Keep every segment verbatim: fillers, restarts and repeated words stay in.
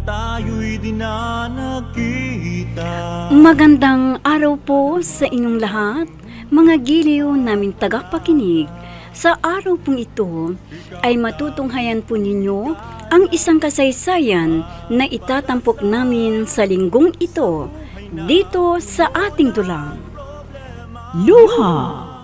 tayo'y di na nagkita. Magandang araw po sa inyong lahat, mga giliw namin tagapakinig. Sa araw pong ito ay matutunghayan po ninyo ang isang kasaysayan na itatampok namin sa linggong ito dito sa ating dulang. Luha.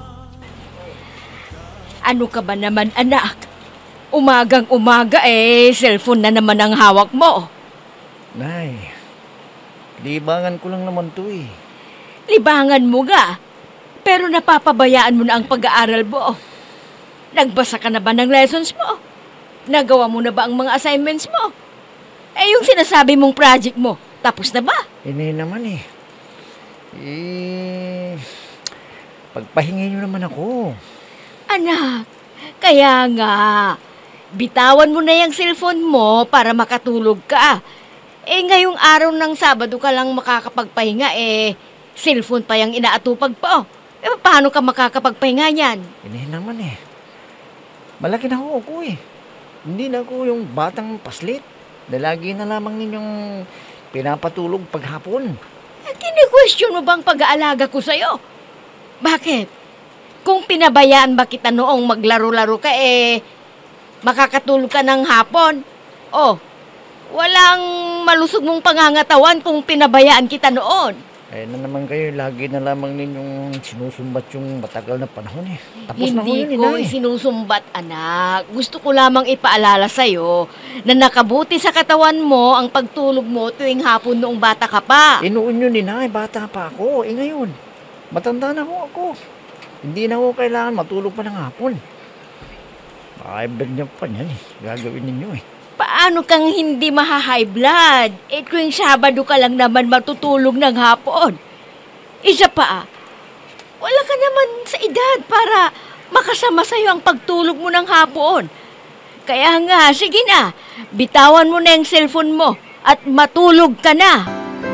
Ano ka ba naman, anak? Umagang umaga eh, cellphone na naman ang hawak mo. Nay, libangan ko lang naman to eh. Libangan mo ga, pero napapabayaan mo na ang pag-aaral mo. Nagbasa ka na ba ng lessons mo? Nagawa mo na ba ang mga assignments mo? Eh yung sinasabi mong project mo, tapos na ba? Hindi naman eh. Eh, pagpahingin nyo naman ako. Anak, kaya nga, bitawan mo na yung cellphone mo para makatulog ka. Eh ngayong araw ng Sabado ka lang makakapagpahinga, eh cellphone pa yung inaatupag pa. Eh paano ka makakapagpahinga niyan? Hindi naman eh. Malaki na ako, ako eh. Hindi na ako yung batang paslit na lagi na lamang ninyong pinapatulog paghapon. Eh, kini-question mo bang pag-aalaga ko sa'yo? Bakit? Kung pinabayaan ba kita noong maglaro-laro ka, eh, makakatulog ka ng hapon? Oh, walang malusog mong pangangatawan kung pinabayaan kita noon. Ayun na naman kayo, lagi na lamang ninyong sinusumbat yung matagal na panahon eh. Tapos na ho Hindi yun, ko inay. sinusumbat, anak. Gusto ko lamang ipaalala sa'yo na nakabuti sa katawan mo ang pagtulog mo tuwing hapon noong bata ka pa. Inuun yun, inay. Bata pa ako. Eh ngayon, matanda na ho ako. Hindi na ho kailangan matulog pa ng hapon. Makaibad niya pa niyan eh. Gagawin ninyo eh. Paano kang hindi maha-high blood? Eh tuwing Sabado ka lang naman matutulog ng hapon. Isa pa, wala ka naman sa edad para makasama sa'yo ang pagtulog mo ng hapon. Kaya nga, sige na, bitawan mo na yung cellphone mo at matulog ka na.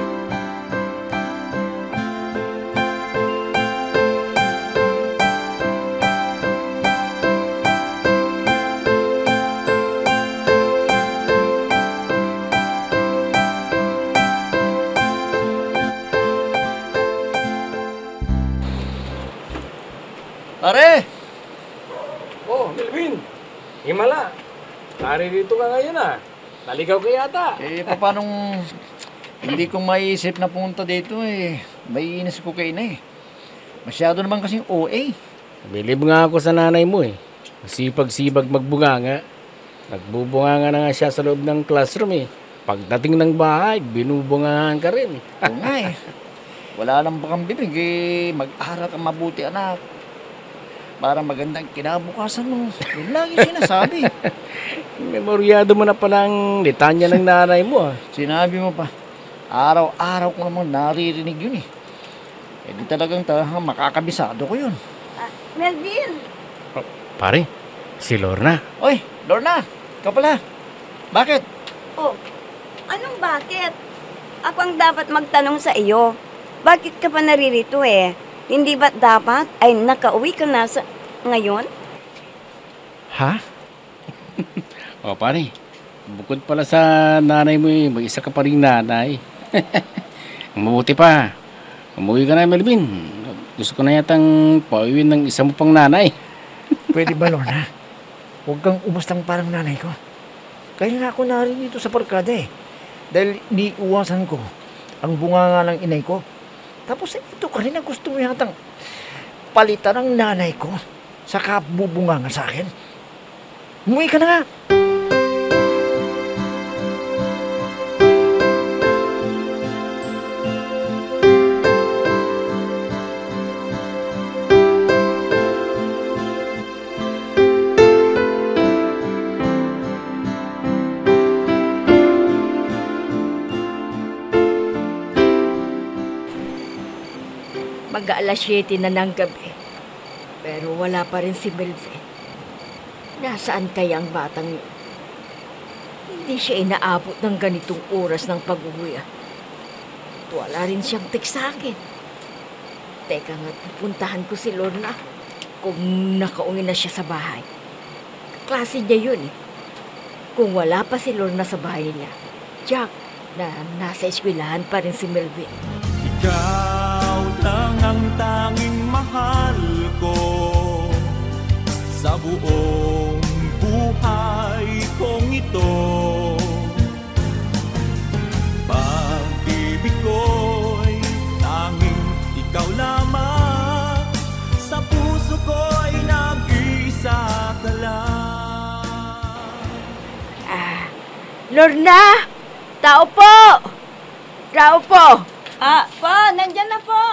Pare! Oh, Melvin! Himala! Naririto ka ngayon ah. Naligaw ka yata. Eh, papanong hindi ko maiisip na pumunta dito eh. May inis ko kay ina eh. Masyado naman kasing O A. Bilib nga ako sa nanay mo eh. Sipag-sibag magbunganga. Nagbubunganga na nga siya sa loob ng classroom eh. Pagdating ng bahay, binubungangan ka rin. Oo nga eh. Wala lang bakang bibig eh. Mag-aral ka mabuti anak. Para magandang kinabukasan mo. Yun lagi sinasabi. Memoryado mo na palang litanya ng nanay mo ah. Sinabi mo pa, araw-araw ko namang naririnig yun eh. Eh di talagang talagang makakabisado ko yun. Melvin! Oh, pare, si Lorna. Oy, Lorna, ikaw pala. Bakit? Oh, anong bakit? Ako ang dapat magtanong sa iyo. Bakit ka pa naririto eh? Hindi ba't dapat ay nakauwi ka na sa ngayon? Ha? O pare, bukod pala sa nanay mo eh, mag-isa ka pa rin nanay. Mabuti pa. Umuwi ka na, Melvin. Gusto ko na yatang pauwiin ng isa mo pang nanay. Pwede ba, Lorna? Huwag kang umastang parang nanay ko. Kaya nga ako narin dito sa barkada eh. Dahil niiwasan ko ang bunganga ng inay ko. Tapos ito ka rin na gusto mo yatang palitan ng nanay ko sa kabubunganga sa akin. Umuwi ka na nga. Mag-aalas siyete na ng gabi. Pero wala pa rin si Melvin. Nasaan kaya ang batang yun? Hindi siya inaabot ng ganitong oras ng pag-uwi. Wala rin siyang text sa akin. Teka nga, pupuntahan ko si Lorna kung nakauwi na siya sa bahay. Klase niya yun eh. Kung wala pa si Lorna sa bahay niya, Jack na nasa eskwelahan pa rin si Melvin. Ikaw lang ang tanging mahal ko sa buong buhay kong ito. Pag-ibig ko'y tanging ikaw lamang, sa puso ko'y nag-iisa ka lang. Ah, Lorna! Tao po! Tao po! Ah, po, nandyan na po.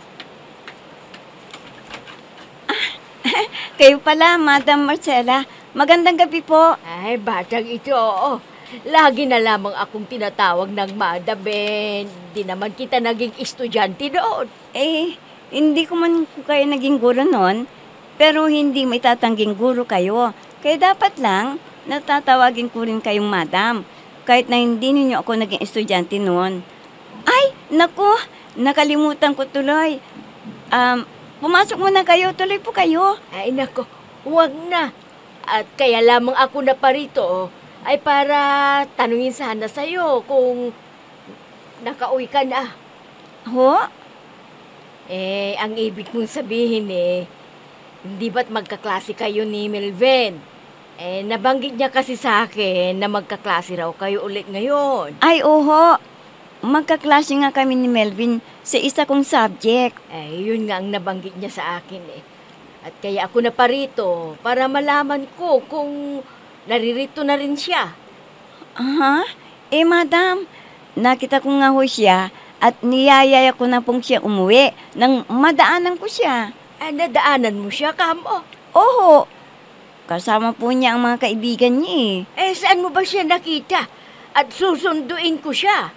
Ah, kayo pala, Madam Marcela. Magandang gabi po. Ay, batang ito, oo. Lagi na lamang akong tinatawag ng Madam Ben. Di naman kita naging estudyante doon. Eh, hindi ko man po kayo naging guro noon, pero hindi may tatangging guro kayo. Kaya dapat lang, natatawagin ko rin kayong Madam, kahit na hindi ninyo ako naging estudyante noon. Ay, naku, nakalimutan ko tuloy. Um, pumasok muna kayo, tuloy po kayo. Ay, nako, huwag na. At kaya lamang ako na parito ay para tanungin sana sa'yo kung nakauwi ka na. Ho? Eh, ang ibig mong sabihin eh, hindi ba't magkaklase kayo ni Melvin? Eh, nabanggit niya kasi sa akin na magkaklase raw kayo ulit ngayon. Ay, oho. Magkaklase nga kami ni Melvin sa isa kong subject. Eh, yun nga ang nabanggit niya sa akin eh. At kaya ako na parito para malaman ko kung naririto na rin siya. Aha? Eh, Madam, nakita ko nga ho siya at niyayaya ko na pong siya umuwi nang madaanan ko siya. Eh, nadaanan mo siya, kamo? Oho. Kasama po niya ang mga kaibigan niya eh. Eh, saan mo ba siya nakita? At susunduin ko siya.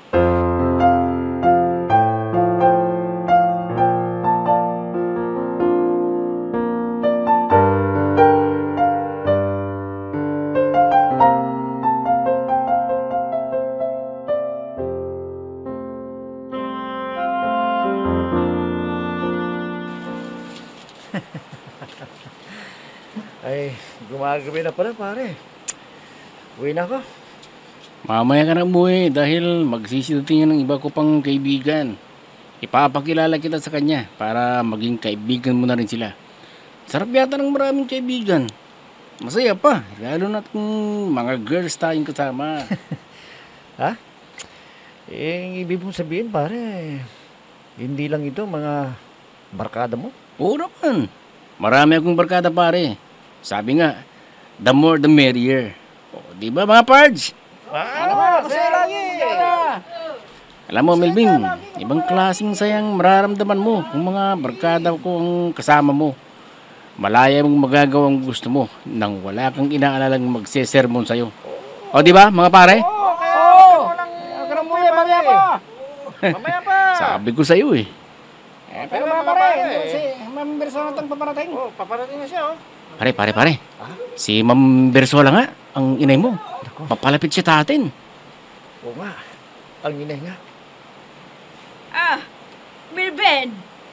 Ay, gumagabi na pala, pare. Uwi na ako. Mamaya ka na umuwi dahil magsisidating ng iba ko pang kaibigan. Ipapakilala kita sa kanya para maging kaibigan mo na rin sila. Sarap yata ng maraming kaibigan. Masaya pa, lalo na kung mga girls tayong kasama. Ha? Eh, ang ibig mong sabihin, pare, hindi lang ito mga barkada mo? Oo naman. Marami akong barkada pare. Sabi nga, the more the merrier. O, di ba mga pards? Ah, kasi lagi! Alam mo, Melvin, ibang klaseng sayang mararamdaman mo kung mga barkada ko ang kasama mo. Malaya mong magagawa ang gusto mo nang wala kang inaalalang magsesermon sa'yo. O, di ba, mga pare? Oo! Huwag ka nang muya, mamaya pa! Mamaya pa! Sabi ko sa'yo eh. Eh, pero mga pare, si Ma'am Bersola itong paparating. Oo, paparating na siya, oh. Pare, pare, pare. Si Ma'am Bersola nga, ang inay mo. Papalapit siya sa atin. Oo nga, ang inay nga. Ah, Melvin!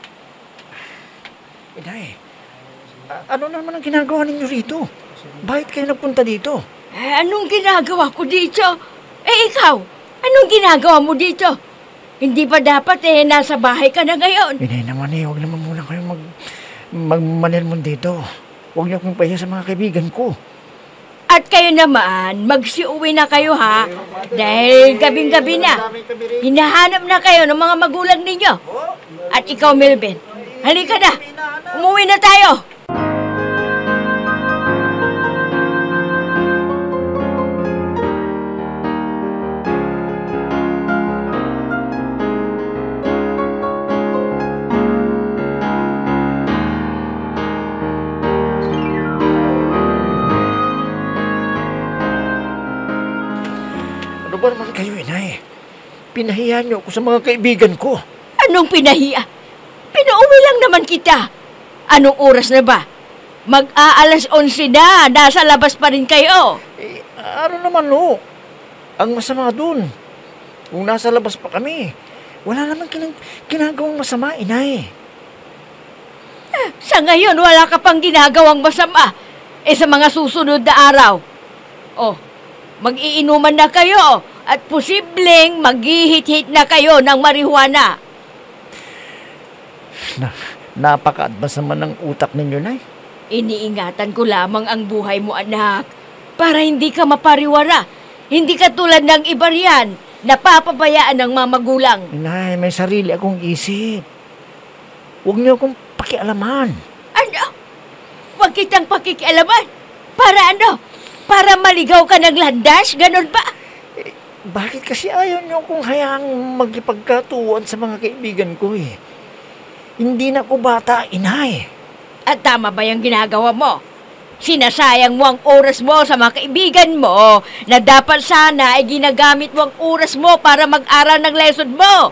Inay, a- ano naman ang ginagawa ninyo rito? Bakit kayo nagpunta dito? Eh, anong ginagawa ko dito? Eh, ikaw, anong ginagawa mo dito? Hindi ba dapat eh, nasa bahay ka na ngayon? Inay naman eh, huwag naman muna kayo mag... magmanilmon dito. Huwag niyo akong pahiya sa mga kaibigan ko. At kayo naman, magsiuwi na kayo ha. Dahil gabing-gabi na. Hinahanap na kayo ng mga magulang ninyo. At ikaw, Melvin, halika na. Umuwi na tayo. Ano ba naman kayo, inay? Pinahiya niyo ako sa mga kaibigan ko. Anong pinahiya? Pinauwi lang naman kita. Anong oras na ba? Mag-aalas onse na. Nasa labas pa rin kayo. Eh, ano naman, no? Ang masama dun. Kung nasa labas pa kami, wala naman kinang, ginagawang masama, inay. Sa ngayon, wala ka pang ginagawang masama. Eh sa mga susunod na araw. Oh, mag-iinuman na kayo. At posibleng maghihit-hit na kayo ng marijuana. Na, napaka-advance naman ng utak ninyo, Nay. Iniingatan ko lamang ang buhay mo, anak, para hindi ka mapariwara. Hindi ka tulad ng iba riyan, napapabayaan ng mga magulang. Nay, may sarili akong isip. Huwag niyo akong pakialaman. Ano? Huwag kitang pakikialaman. Para ano? Para maligaw ka ng landas? Ganon ba? Eh, bakit kasi ayaw niyo akong hayaang magipagkatuwan sa mga kaibigan ko eh? Hindi na ako bata, Inay. At tama ba yung ginagawa mo? Sinasayang mo ang oras mo sa mga kaibigan mo na dapat sana ay ginagamit mo ang oras mo para mag-aral ng lesson mo.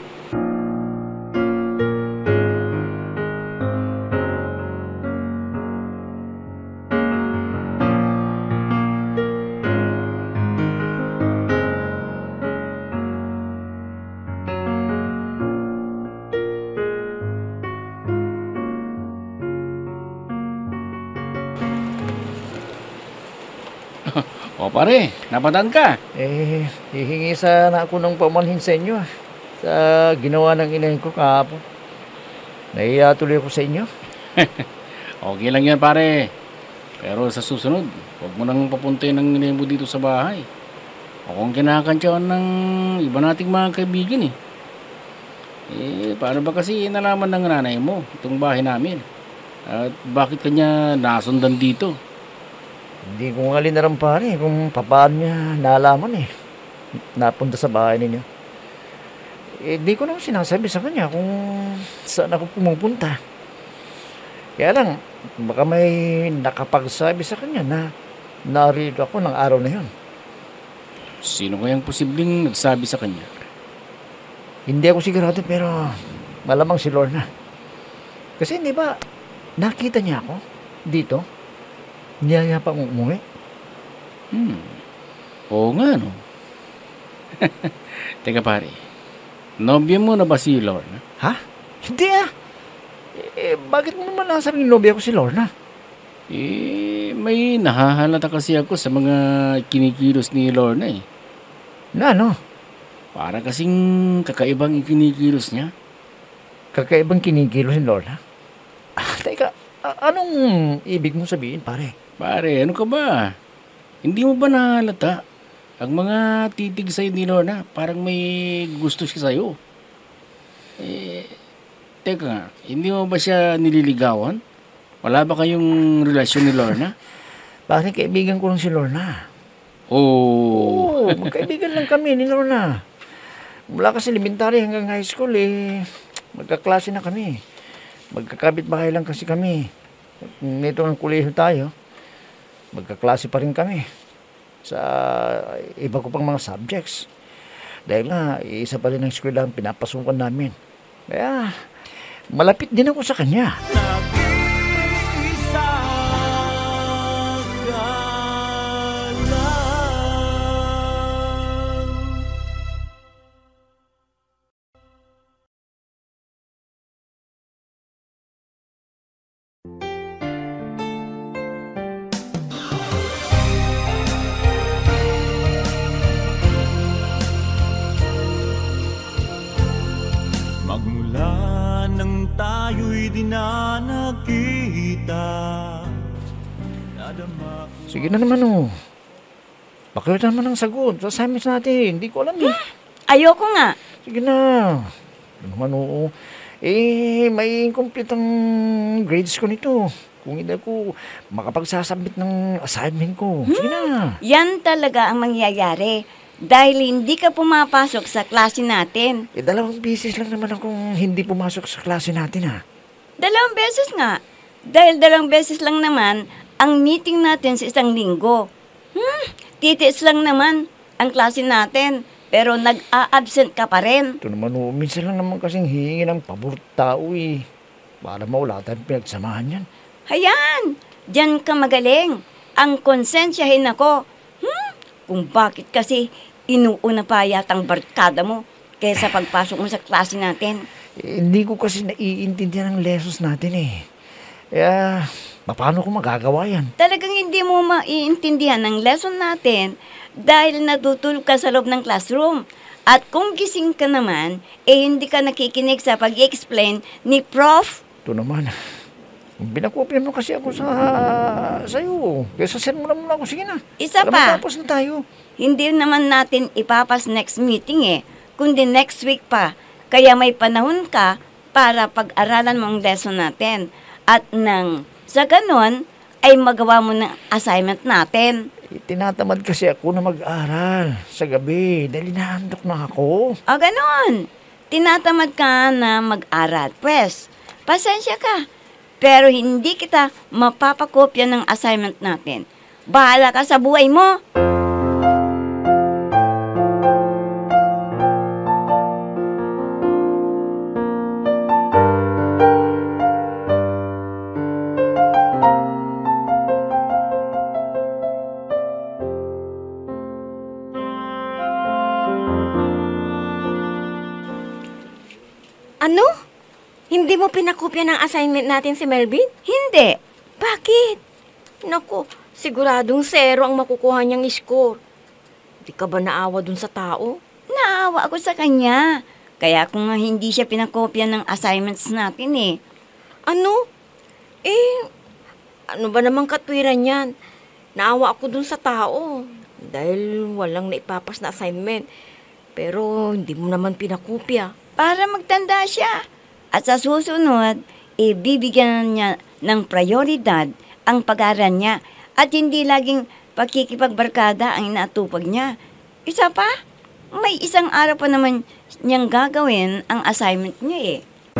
O pare, napadaan ka. Eh, hihingi sana ako ng pamanhin sa inyo ah, sa ginawa ng inay ko kahapon. Nahiya tuloy ako sa inyo. Okay lang yan pare. Pero sa susunod, huwag mo nang papuntayin ng ninay mo dito sa bahay. Ako ang kinakantsawan ng iba nating mga kaibigan eh. Eh, paano ba kasi nalaman ng nanay mo itong bahay namin? At bakit kanya nasundan dito? Hindi ko nga linaram pare kung paano niya nalaman eh. Napunta sa bahay ninyo. Eh, di ko naman sinasabi sa kanya kung saan ako pumupunta. Kaya lang, baka may nakapagsabi sa kanya na narito ako ng araw na yun. Sino kayang posibleng nagsabi sa kanya? Hindi ako sigurado pero malamang si Lorna. Kasi hindi ba nakita niya ako dito? Niyaya pa akong umuwi. Hmm. Oo nga, no? Teka pare, nobya mo na ba si Lorna? Ha? Hindi ah. Eh, bakit mo naman nasabing nobya ko si Lorna? Eh, may nahahalata kasi ako sa mga kinikilos ni Lorna eh. Na ano? Para kasing kakaibang ikinikilos niya. Kakaibang kinikilos ni Lorna? Ah, teka, a- anong ibig mong sabihin pare? Pare, ano ka ba? Hindi mo ba nahalata? Ang mga titig sa'yo ni Lorna, parang may gusto siya sa'yo. Eh, teka nga, hindi mo ba siya nililigawan? Wala ba kayong relasyon ni Lorna? Pare, kaibigan ko lang si Lorna. Oh. Oo, magkaibigan lang kami ni Lorna. Mula kasi elementary hanggang high school eh, magkaklase na kami. Magkakabit bahay lang kasi kami. Nito ng kuliho tayo, magkaklase pa rin kami sa iba ko pang mga subjects. Dahil nga, isa pa rin ang eskwela ang pinapasukan namin. Kaya, malapit din ako sa kanya. Nag-iisa ka lang. Magmula nang tayo'y di na nagkita, nadama ko. Sige na naman oh. Pakita naman ang sagot sa assignments natin. Hindi ko alam eh. Ayoko nga. Sige na. Ano naman oo. Eh, may incomplete ang grades ko nito. Kung hindi ako makapagsasabit ng assignment ko. Sige na. Yan talaga ang mangyayari. Dahil hindi ka pumapasok sa klase natin. Eh, dalawang beses lang naman akong hindi pumasok sa klase natin ha. Dalawang beses nga. Dahil dalawang beses lang naman ang meeting natin sa isang linggo. Hmm, titiis lang naman ang klase natin. Pero nag-a-absent ka pa rin. Ito naman oh, minsan lang naman kasing hihingi ng pabor tao eh. Para maula tayong pinagsamahan yan. Hayan! Diyan ka magaling. Ang konsensyahin ako. Hmm, kung bakit kasi inuuna pa yatang barkada mo kaysa pagpasok mo sa klase natin. Eh, hindi ko kasi naiintindihan ang lessons natin eh. Kaya, paano ko magagawa yan? Talagang hindi mo maiintindihan ng lesson natin dahil natutulog ka sa loob ng classroom. At kung gising ka naman, eh hindi ka nakikinig sa pag-explain ni Prof. Ito naman. Binakopya mo kasi ako sa sa'yo. Kaya sasend mo na muna ako. Sige na. Isa Para pa. matapos na tayo. Hindi naman natin ipapas next meeting eh, kundi next week pa. Kaya may panahon ka para pag-aralan mo ang lesson natin. At nang sa ganon, ay magawa mo ng assignment natin. Eh, tinatamad kasi ako na mag-aral sa gabi dahil inaantok na ako. O ganon, tinatamad ka na mag-aral. Pwes, pasensya ka. Pero hindi kita mapapakopya ng assignment natin. Bahala ka sa buhay mo. Ano? Hindi mo pinakopya ng assignment natin si Melvin? Hindi. Bakit? Naku, siguradong zero ang makukuha niyang score. Di ka ba naawa dun sa tao? Naawa ako sa kanya. Kaya kung nga hindi siya pinakopya ng assignments natin eh. Ano? Eh, ano ba namang katwiran yan? Naawa ako dun sa tao. Dahil walang naipapas na assignment. Pero hindi mo naman pinakopya. Para magtanda siya. At sa susunod, ibibigyan niya ng prioridad ang pag-aaral niya at hindi laging pakikipagbarkada ang inaatupag niya. Isa pa, may isang araw pa naman niyang gagawin ang assignment niya eh.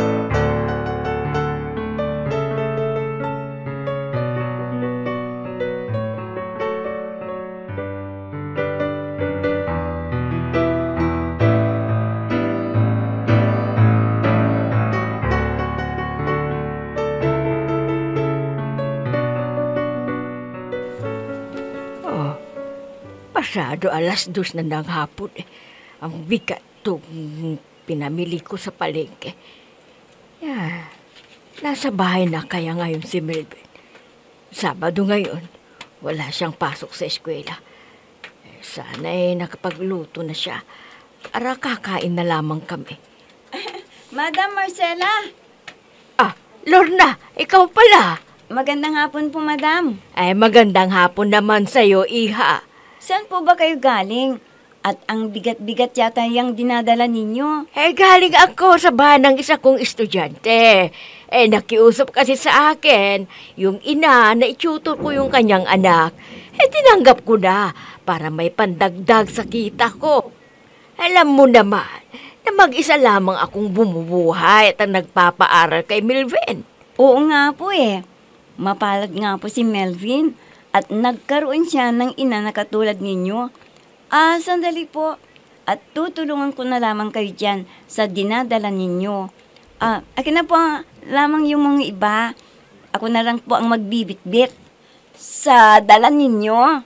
Masyado alas dos na ng hapon eh. Ang bigat itong pinamili ko sa palengke. Yeah. Nasa bahay na kaya ngayon si Melvin. Sabado ngayon, wala siyang pasok sa eskwela. Eh, sana eh nakapagluto na siya. Ara kakain na lamang kami. Madam Marcela! Ah, Lorna, ikaw pala. Magandang hapon po, madam. Ay, magandang hapon naman sa'yo, iha. Saan po ba kayo galing? At ang bigat-bigat yata yung dinadala ninyo. Eh, galing ako sa bahay ng isa kong estudyante. Eh, nakiusap kasi sa akin, yung ina na itutor ko yung kanyang anak. Eh, tinanggap ko na para may pandagdag sa kita ko. Alam mo naman, na mag-isa lamang akong bumubuhay at ang nagpapaaral kay Melvin. Oo nga po eh. Mapalad nga po si Melvin. At nagkaroon siya ng ina na katulad ninyo. Ah, sandali po. At tutulungan ko na lamang kayo dyan sa dinadala ninyo. Ah, akin na po lamang yung mga iba. Ako na lang po ang magbibitbit sa dala ninyo.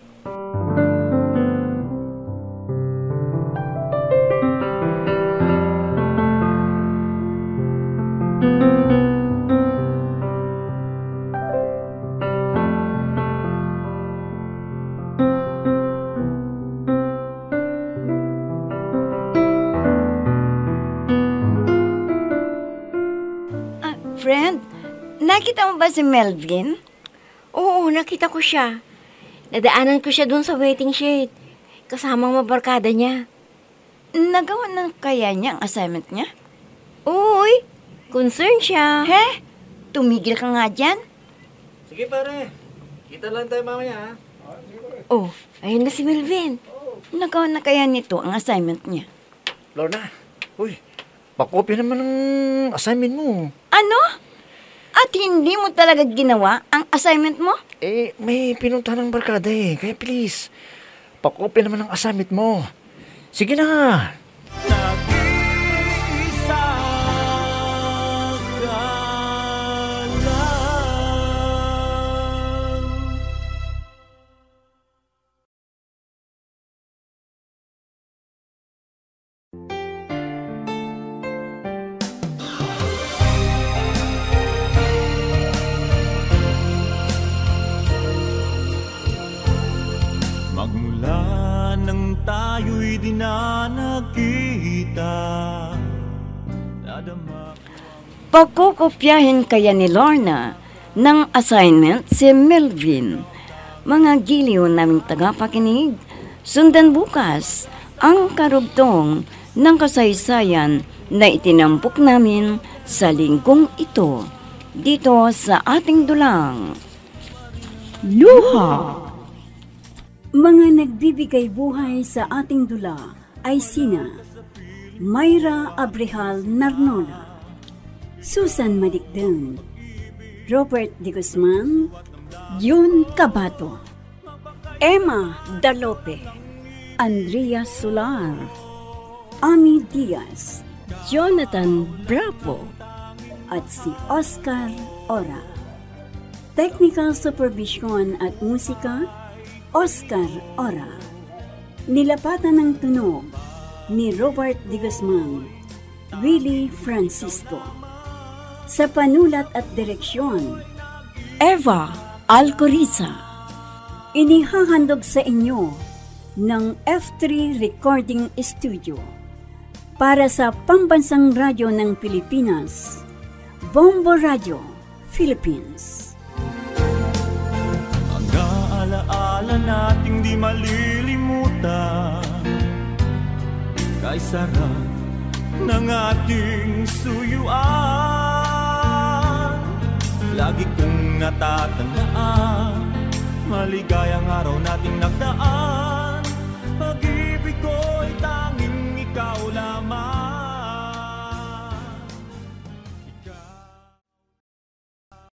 Friend, nakita mo ba si Melvin? Oo, nakita ko siya. Nadaanan ko siya dun sa waiting shed. Kasamang mabarkada niya. Nagawa na kaya niya ang assignment niya? Uy, concern siya. He? Tumigil ka nga dyan? Sige pare, kita lang tayo mamaya ha. Oh, ayun na si Melvin. Nagawa na kaya nito ang assignment niya? Lorna, uy, pakopya naman ng assignment mo. Ano? At hindi mo talaga ginawa ang assignment mo? Eh, may pinunta ng barkada eh. Kaya please, pakopya naman ng assignment mo. Sige na nga. Nag-iisa ka lang. Magmula di na nakita. Nadama. Pagkukopyahin kaya ni Lorna ng assignment si Melvin. Mga giliw naming tagapakinig, sundan bukas ang karugtong ng kasaysayan na itinampok namin sa linggong ito dito sa ating dulang. Luha! Mga nagbibigay buhay sa ating dula ay sina Mayra Abrehal Narnola, Susan Malikdan, Robert De Guzman, Jun Cabato, Emma Dalope, Andrea Solar, Ami Diaz, Jonathan Bravo, at si Oscar Ora. Technical Supervision at Musika, Oscar Ora. Nilapatan ng tunog ni Robert De Guzman, Willie Francisco. Sa panulat at direksyon, Eva Alcoriza. Inihahandog sa inyo ng F three Recording Studio para sa Pambansang Radyo ng Pilipinas, Bombo Radio, Philippines. Ang alaala nating di malilimutan, kay sarap ng ating suyuan. Lagi kong natatandaan, maligayang araw nating nagdaan.